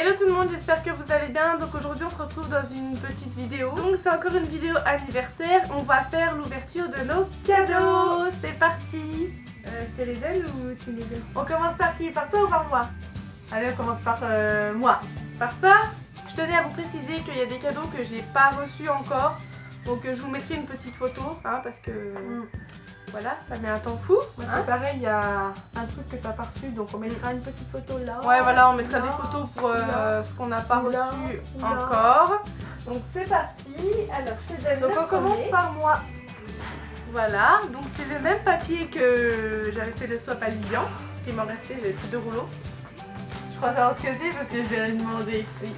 Hello tout le monde, j'espère que vous allez bien. Donc aujourd'hui on se retrouve dans une petite vidéo. Donc c'est encore une vidéo anniversaire. On va faire l'ouverture de nos cadeaux. C'est parti. Tu les donnes ou tu les donnes? On commence par qui? Par toi ou par moi? Allez, on commence par moi. Par toi? Je tenais à vous préciser qu'il y a des cadeaux que j'ai pas reçus encore. Donc je vous mettrai une petite photo hein, parce que voilà, ça met un temps fou. Hein? C'est pareil, il y a un truc que tu n'as pas reçu, donc on mettra une petite photo là. Ouais, voilà, on mettra des photos pour ce qu'on n'a pas reçu encore. Donc c'est parti. Alors je te donne. Donc on commence par moi. Voilà, donc c'est le même papier que j'avais fait le swap à Lilian. Il m'en restait, j'avais plus de rouleaux. Je crois savoir ce que c'est parce que je vais lui demander. Oui.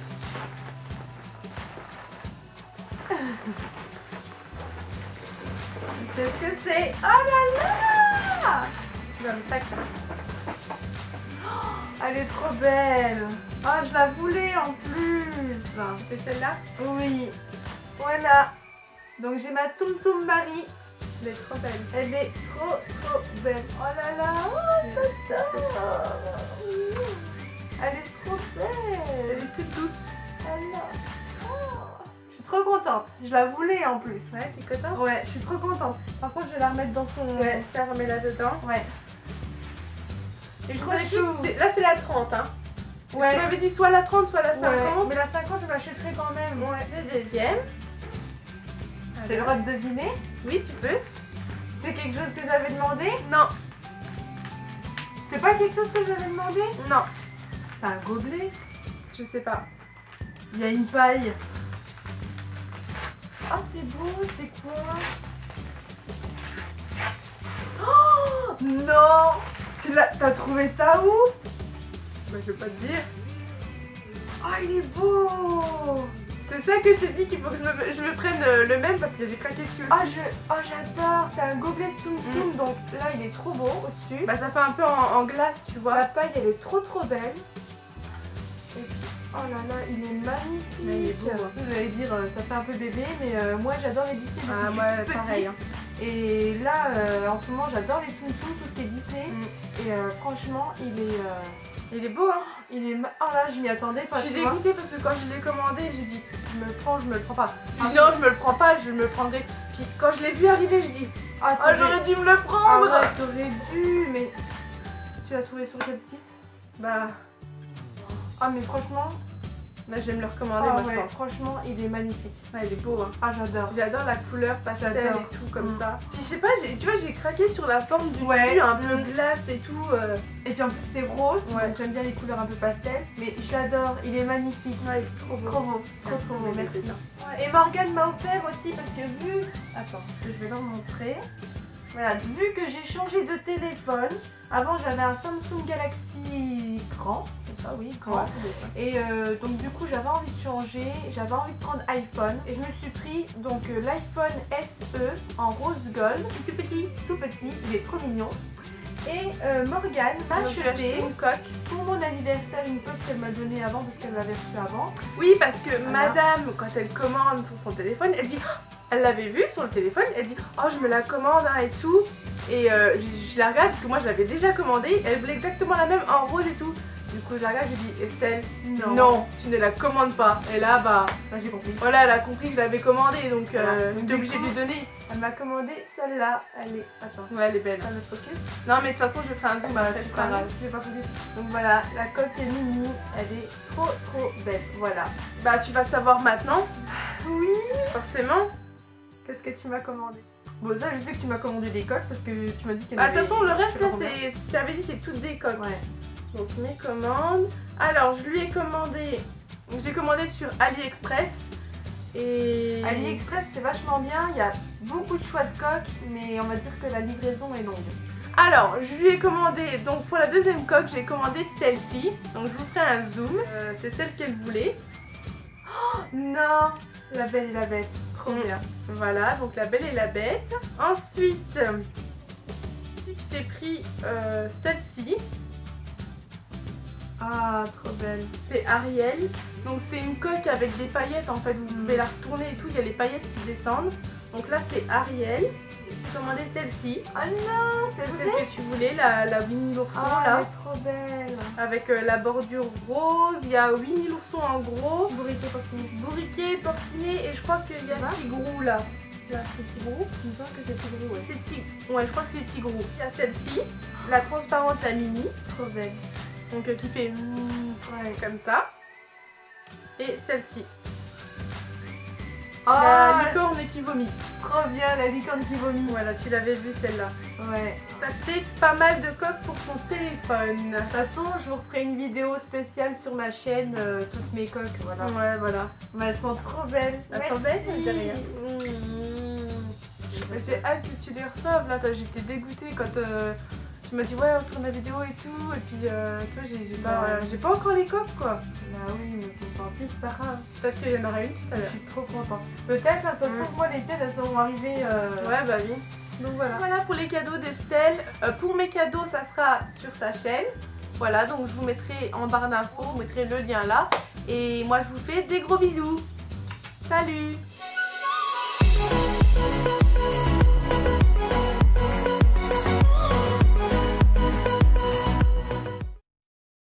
C'est ce que c'est. Oh là là! Dans le sac. Oh, elle est trop belle. Oh, je la voulais en plus. C'est celle-là? Oui. Voilà. Donc j'ai ma Tsum Tsum Marie. Elle est trop belle. Elle est trop belle. Oh là là. Oh, j'adore. Elle est trop belle. Elle est toute douce. Alors. Trop contente, je la voulais en plus. Ouais, t'es contente? Ouais, je suis trop contente. Par contre, je vais la remettre dans son. Ouais, ça remet là dedans. Ouais. Et je trouve que là, c'est la 30. Hein. Ouais. Tu m'avais dit soit la 30, soit la 50. Ouais. Mais la 50, je l'achèterai quand même. Ouais. Le deuxième. J'ai le droit de deviner? Oui, tu peux. C'est quelque chose que j'avais demandé? Non. C'est pas quelque chose que j'avais demandé? Non. C'est un gobelet? Je sais pas. Il y a une paille. Oh c'est beau, c'est quoi? Oh non! T'as trouvé ça où? Bah je vais pas te dire. Oh il est beau! C'est ça que je t'ai dit qu'il faut que je me prenne le même parce que j'ai craqué dessus aussi. Oh j'adore, c'est un gobelet de Tsum Tsum donc là il est trop beau au-dessus. Bah ça fait un peu en glace tu vois. La paille elle est trop belle. Et puis oh là là, il est magnifique. Mais il est beau. Hein. Vous allez dire, ça fait un peu bébé, mais moi j'adore les Disney. Ah, moi pareil. Hein. Et là, en ce moment, j'adore les Tsum Tsum, tout ce qui est Disney. Et franchement, il est beau. Hein. Il est. Oh là, je m'y attendais pas. Je suis dégoûtée parce que quand je l'ai commandé, j'ai dit, je me le prends pas. Ah, non, je me le prends pas, je me le prendrai. Puis quand je l'ai vu arriver, je dis, ah, j'aurais dû me le prendre. Ah, t'aurais dû, mais tu l'as trouvé sur quel site? Bah. Ah mais franchement, là je vais me le recommander moi je pense. Franchement il est magnifique. Ouais, il est beau hein. Ah j'adore. J'adore la couleur pastel et tout comme ça. Puis je sais pas, tu vois j'ai craqué sur la forme du dessus, un peu glace et tout. Et puis en plus c'est rose, donc j'aime bien les couleurs un peu pastel. Mais je l'adore, il est magnifique. Ouais, il est trop beau. Trop beau. Trop beau, merci. Ouais, et Morgane m'a offert aussi parce que vu... Attends, je vais leur montrer. Voilà, vu que j'ai changé de téléphone, avant j'avais un Samsung Galaxy grand, c'est ça oui, grand. Et donc du coup j'avais envie de changer, j'avais envie de prendre iPhone et je me suis pris donc l'iPhone SE en rose gold, tout petit, il est trop mignon. Et Morgane m'a acheté une coque pour mon anniversaire, une coque qu'elle m'a donnée avant parce qu'elle l'avait reçue avant. Oui parce que madame quand elle commande sur son téléphone, elle dit... Elle l'avait vue sur le téléphone, elle dit oh je me la commande hein, et tout. Et je la regarde parce que moi je l'avais déjà commandée. Elle voulait exactement la même en rose et tout. Du coup je la regarde, je dis Estelle, non tu ne la commandes pas. Et là bah j'ai compris. Voilà elle a compris que je l'avais commandée donc j'étais obligée de lui donner. Elle m'a commandé celle-là. Elle est. Attends. Ouais elle est belle. Ça me focus. Non mais de toute façon je ferai un zoom après, c'est pas grave. Je vais pas focus. Donc voilà, la coque est mini, elle est trop belle. Voilà. Bah tu vas savoir maintenant. Oui. Forcément. Qu'est-ce que tu m'as commandé? Bon ça je sais que tu m'as commandé des coques parce que tu m'as dit qu'il y en avait... De toute façon le reste là c'est... Tu t'avais dit c'est toutes des coques. Ouais. Donc mes commandes... Alors je lui ai commandé... Donc j'ai commandé sur AliExpress. Et... AliExpress c'est vachement bien, il y a beaucoup de choix de coques. Mais on va dire que la livraison est longue. Alors je lui ai commandé... Donc pour la deuxième coque j'ai commandé celle-ci. Donc je vous ferai un zoom. C'est celle qu'elle voulait. Oh non! La Belle et la Bête, trop bien. Voilà, donc La Belle et la Bête. Ensuite, je t'ai pris celle-ci. Ah, trop belle. C'est Ariel. Donc c'est une coque avec des paillettes en fait. Vous pouvez la retourner et tout. Il y a les paillettes qui descendent. Donc là c'est Ariel. Commandez celle-ci. Ah non, C'est celle que tu voulais, la Winnie l'ourson ah, là. elle est trop belle. Avec la bordure rose. Il y a Winnie l'ourson en gros. Bourriquet porciné. Bourriquet, porciné. Et je crois qu'il y a Tigrou là. Là, c'est Tigrou. Il me semble que c'est Tigrou, ouais. C'est Tigrou. Ouais, je crois que c'est Tigrou. Il y a celle-ci. La transparente, la mini. Trop belle. Donc qui fait ouais, comme ça. Et celle-ci. Oh, La licorne qui vomit. trop bien, la licorne qui vomit. Voilà, tu l'avais vu celle-là. Ouais. Ça fait pas mal de coques pour ton téléphone. De toute façon, je vous ferai une vidéo spéciale sur ma chaîne, toutes mes coques, voilà. Ouais, voilà. Mais elles sont trop belles. Elles sont belles, Merci. ça dit rien. J'ai hâte que tu les reçoives. Là, j'étais dégoûtée quand tu m'as dit ouais, on tourne la vidéo et tout. Et puis, tu vois, j'ai pas encore les coques quoi. Bah oui, mais bon, tant pis, c'est pas grave. Peut-être qu'il y en aura une tout à Je l'heure. suis trop contente. Peut-être, là, ça se trouve, moi, les tiennes, elles seront arrivées. Ouais, bah oui. Donc voilà. Voilà pour les cadeaux d'Estelle. Pour mes cadeaux, ça sera sur sa chaîne. Voilà, donc je vous mettrai en barre d'infos, vous mettrez le lien là. Et moi, je vous fais des gros bisous. Salut!